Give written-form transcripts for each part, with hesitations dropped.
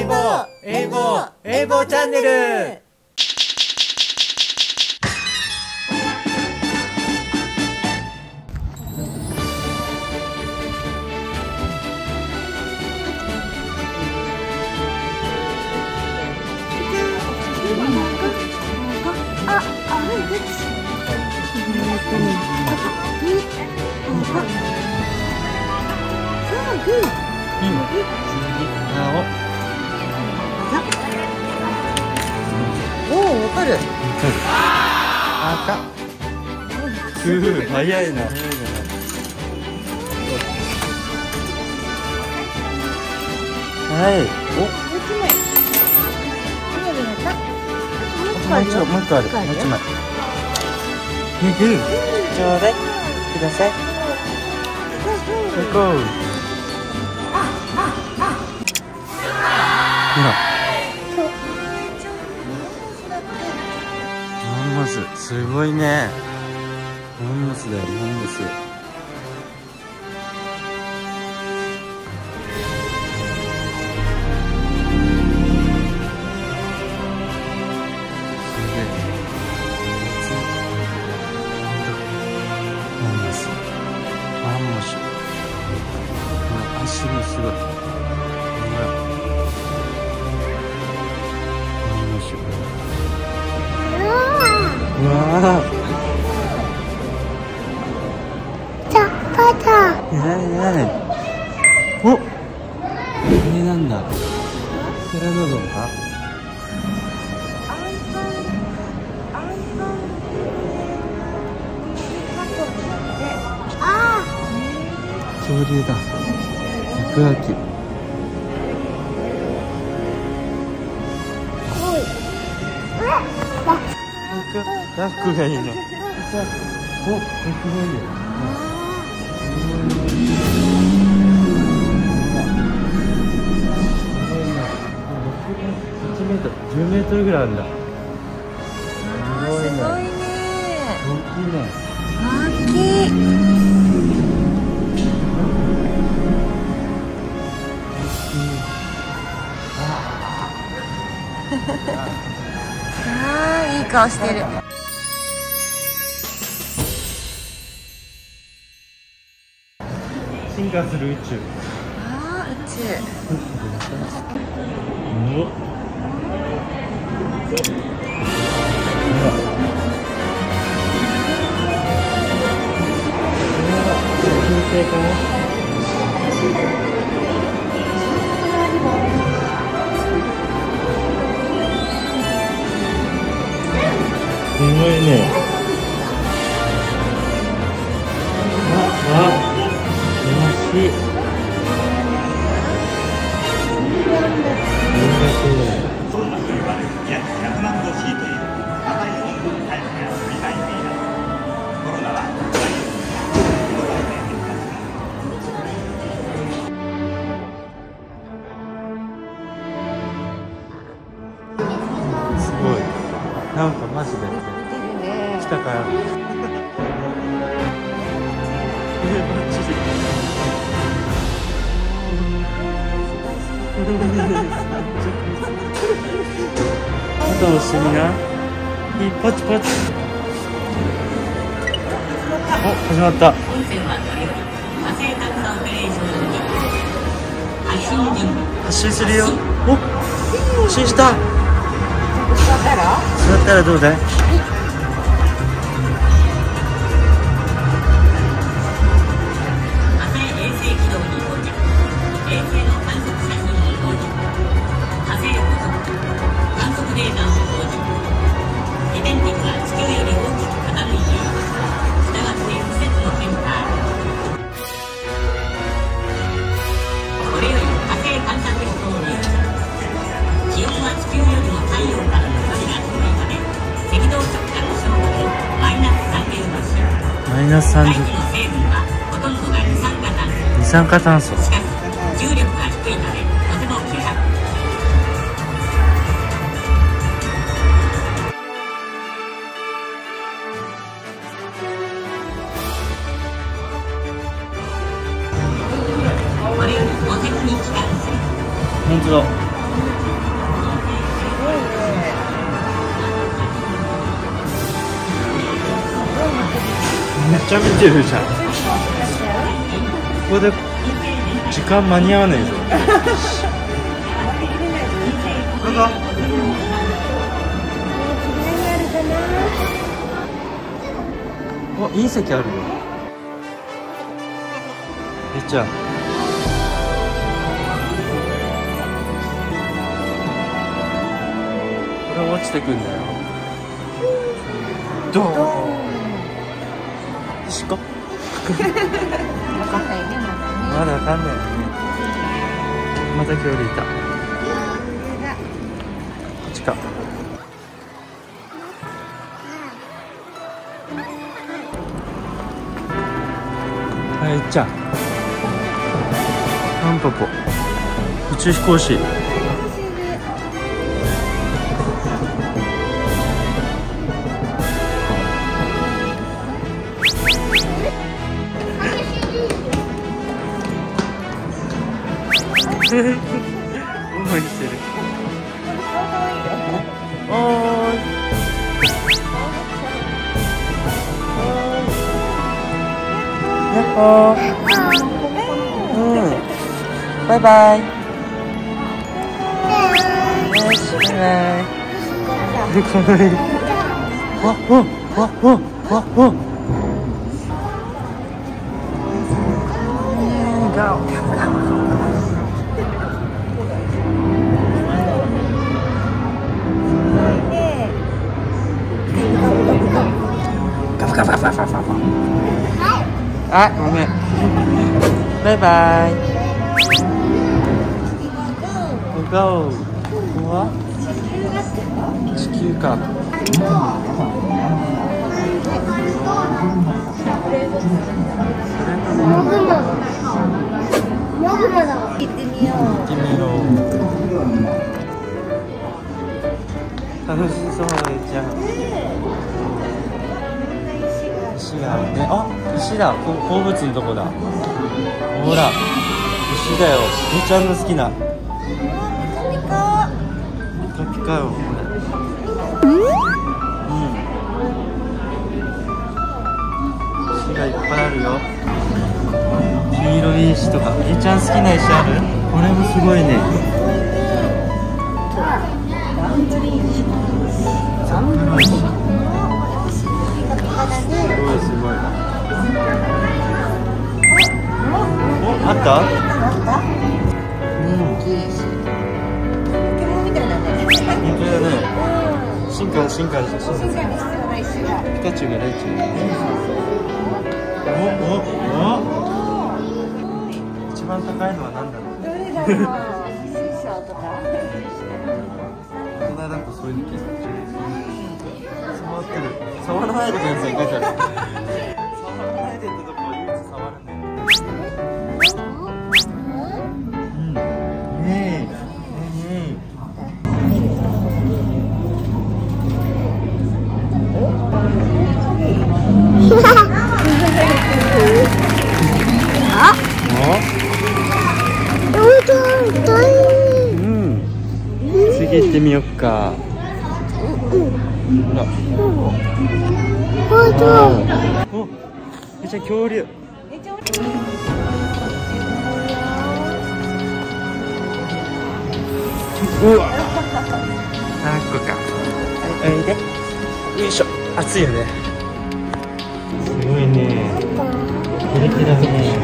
英語チャンネル。 おお、わかる。 赤。早いな。はい。お。もう一個ある。もう一枚。ちょうだい。ください。行こう。ほら。マンモス、すごいね。マンモスだよ、マンモス。マンモス。足もすごい。うわあ。なにお、これなんだ。テラノドンか。恐竜だ。白亜紀。ラックがいいの。お、すごいよ。8メートル、10メートルぐらいあるんだ。 すごいね。 大きいね。 大きい。いい顔してる。 進化する宇宙。 宇宙。 お。すごいね。楽しい。 そんな冬は約100万度 C という高い温度の大気が繰り返しています。コロナはすごい。なんかマジで来たから。あと押してみな。パチパチ。お、始まった。発信するよ。お、発信した。座ったらどうだい？マイナス30。二酸化炭素。重力が低いのでとても希薄。これよりお手に機関する。本当だ。 めっちゃ見てるじゃん。ここで時間間に合わないぞ。どうぞ。お、隕石あるよ。めっちゃ。これ落ちてくんだよ。ドーン。しこ。まだわかんないよね。また恐竜いた。こっちか。はい、いっちゃん。タンポポ。宇宙飛行士。思いしてる。おーい。やっほー。うん。バイバイ。よし、バイバイ。かわいい。わっ、わっ、わっ、わっ、わっ、わっ。あ、ごめん。バイバイ。ゴー。ここは地球か。 もぐもぐ行ってみよう。 行ってみよう。楽しそうじゃん。石があるね。あ、石だ。鉱物のとこだ。ほら、石だよ。みーちゃんの好きな。ピカピカよ、これ。うん。石がいっぱいあるよ。黄色い石とか。みーちゃん好きな石ある？これもすごいね。すごい。お、あった？うん。 ポケモンみたいだね。 本当だね。進化してる。ピカチュウが大ちゃん。一番高いのは何だろう。 どれだろう。水晶とか。 大人だとそういうの気がする。触ってる。触らないでください。書いてある。触らないでってとこ唯一触るね。うん。ねえ。次行ってみよっか。お、めっちゃ恐竜。うわ。何個か。おいで。よいしょ。暑いよね。すごいね。キラキラね。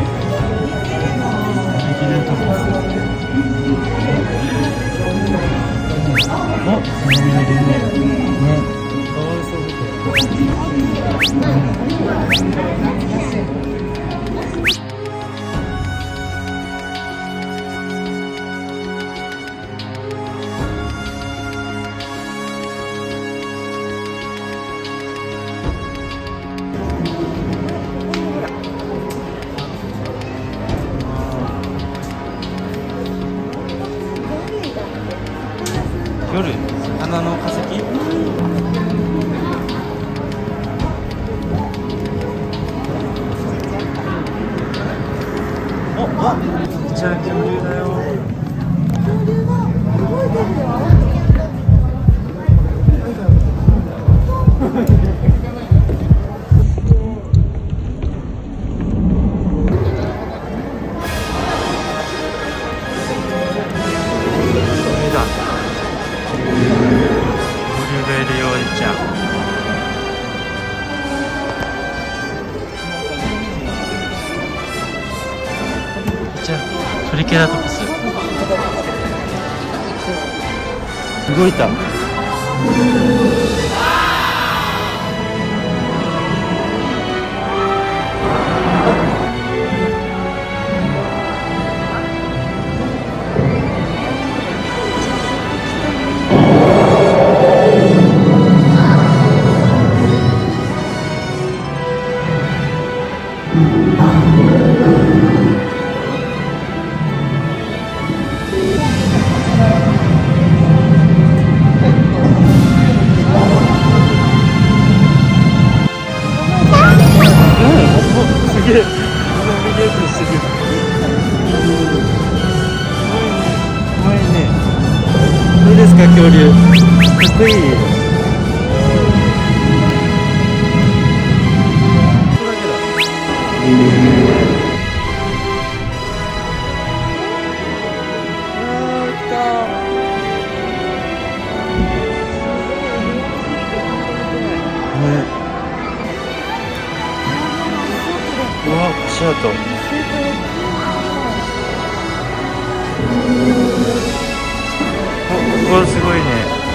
お、ね、かわいそうだ夜、花の化石。お、あ、じゃあ恐竜だよ。 恐竜だ。すごいえるようにちゃん。じゃあトリケラトプス動いた。すげえ、ナビゲートしてる。怖いね。どうですか、恐竜。かっこいい。うわ、シャート。ここすごいね。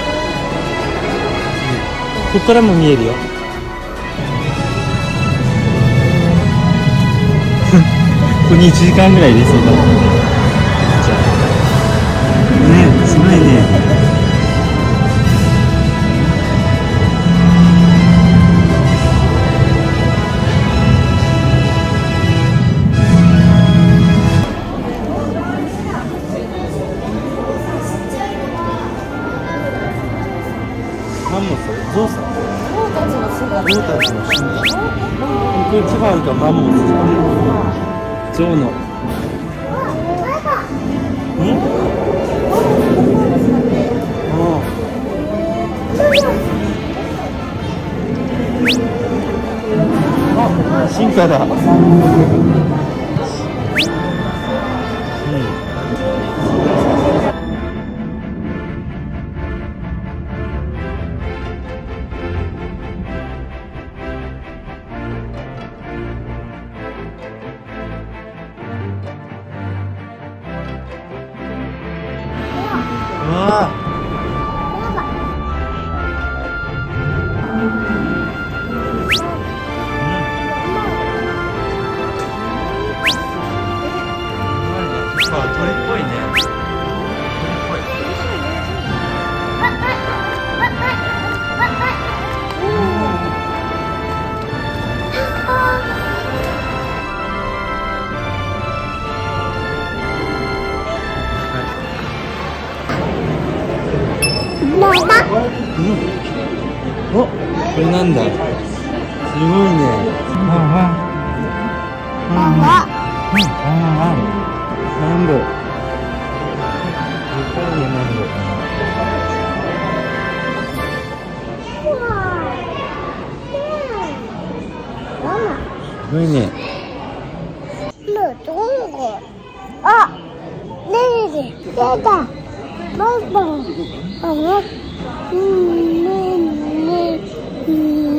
ここからも見えるよ。ここに1時間ぐらいいるそうだ。じゃあね、すごいね。マンモス、ゾウさん。 ゾウたちの姿。 ゾウたちの姿。これ一番あるからマンモス。ゾウの。ん？あ、進化だ。うわ鳥っぽいね。お、これなんだ。すごいね。ワンワン。ワンワン。ワン。マンボウ。でかいね、マンボウ。すごいね。 あ、ねえねえ、出た。バンバン。あ、ねえねえ。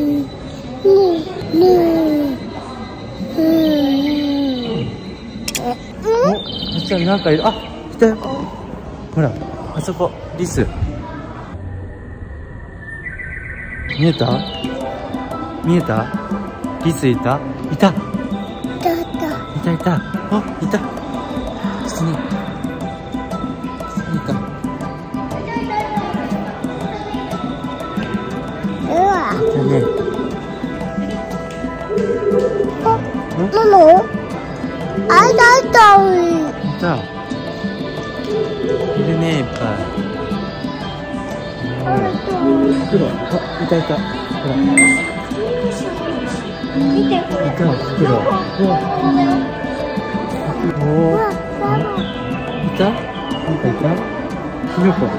お、じゃあなんかいる。あ、いたよ。ほら、あそこ、リス。見えた？見えた？リスいた？いた。いたいた。あ、いた。下に。下にいた。じゃあね。 ママ？あいた。 いた。いるね、いっぱい。袋。あ、いた。ほら。 見てこれ。 いた、袋。おお。いた？なんかいた？キノコ。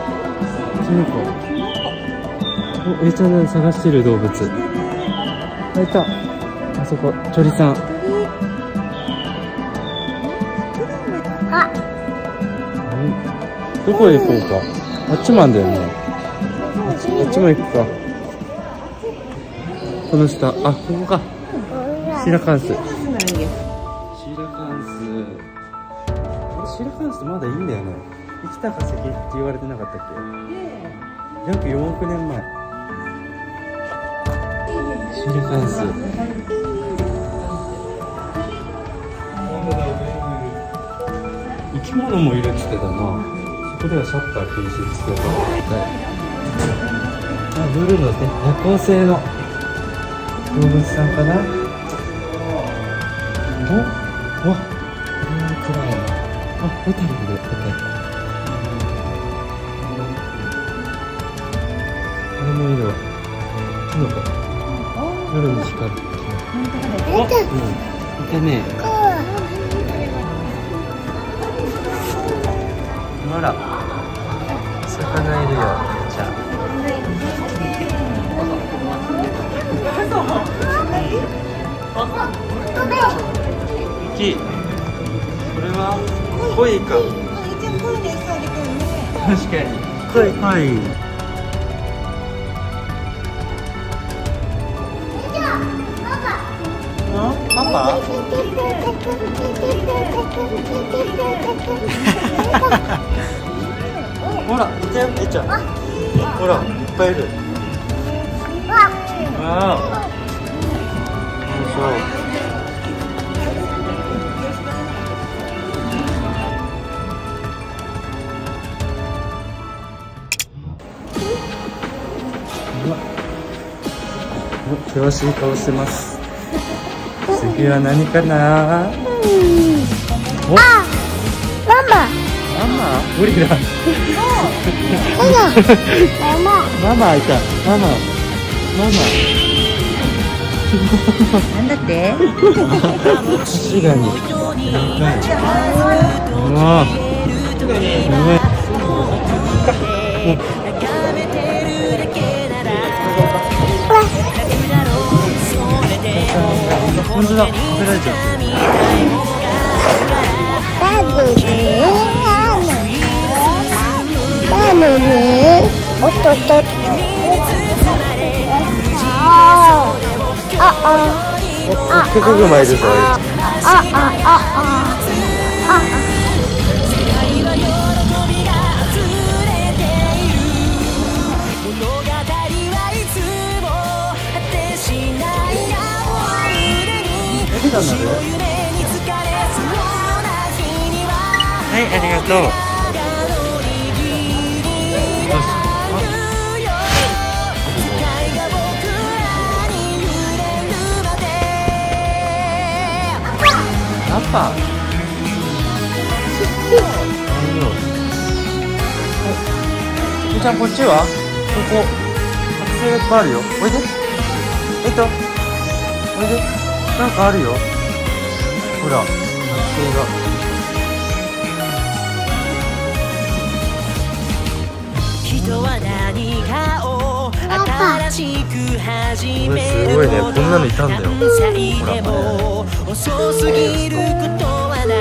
お、えいちゃんの探してる動物。あ、いた。あそこ、鳥さん。どこへ行こうか。あっちもあんだよね。 こっちも行くか。この下、あ、ここか。シーラカンス。シーラカンス。シーラカンスってまだいいんだよね。生きた化石って言われてなかったっけ？約4億年前。シーラカンス。生き物もいるって言ってたな。ここではシャッター禁止ですけど。あ、夜のね、夜行性の動物さんかな。お、わ、暗いな。あ、ホタルいる、ホタル。これもいるわ。キノコ。夜に光る。お、うん、いたね。ほら、魚いるよ。じゃあ。大きい。これは鯉か。確かに。鯉。はい。パパ？ほら、いたよ、えちゃん。ほら、いっぱいいる。わあ。よいしょ。険しい顔してます。次は何かな。お、 あ、ママ。 ママ、ゴリラ。ママいた。ママ。 なんだって？ 確かに。うわ。本当だ、食べられちゃう。 おっとっと。 結構うまいですよ。はい、ありがとう。パパ。みーちゃん、こっちは？ここ。剥製がいっぱいあるよ。おいで。おいで。なんかあるよ。ほら、剥製が。 人は何かを新しく始める。 すごいね、こんなのいたんだよ。 でも遅すぎることはない。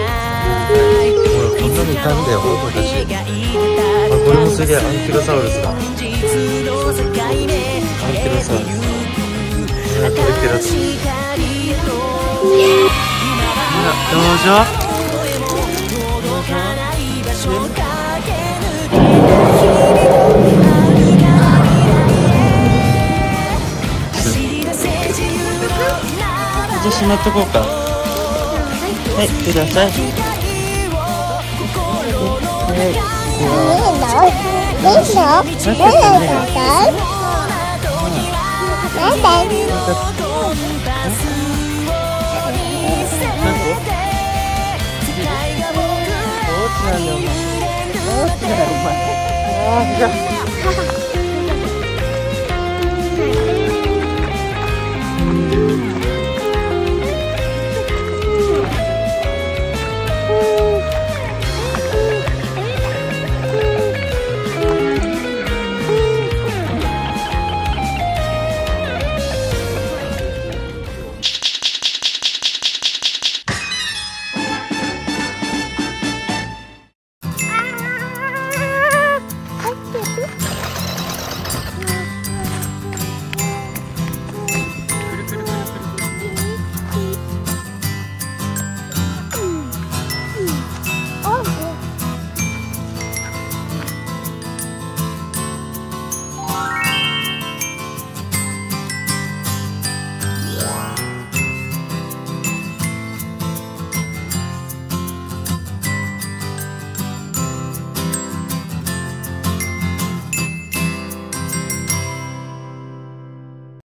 ほら、こんなのいたんだよ、私。あ、これもすげえ、アンキロサウルスだ。アンキロサウルス。トリケラトプス。どうぞ。じゃあしまっとこうか。はい、ください。どっちなんだよ、お前。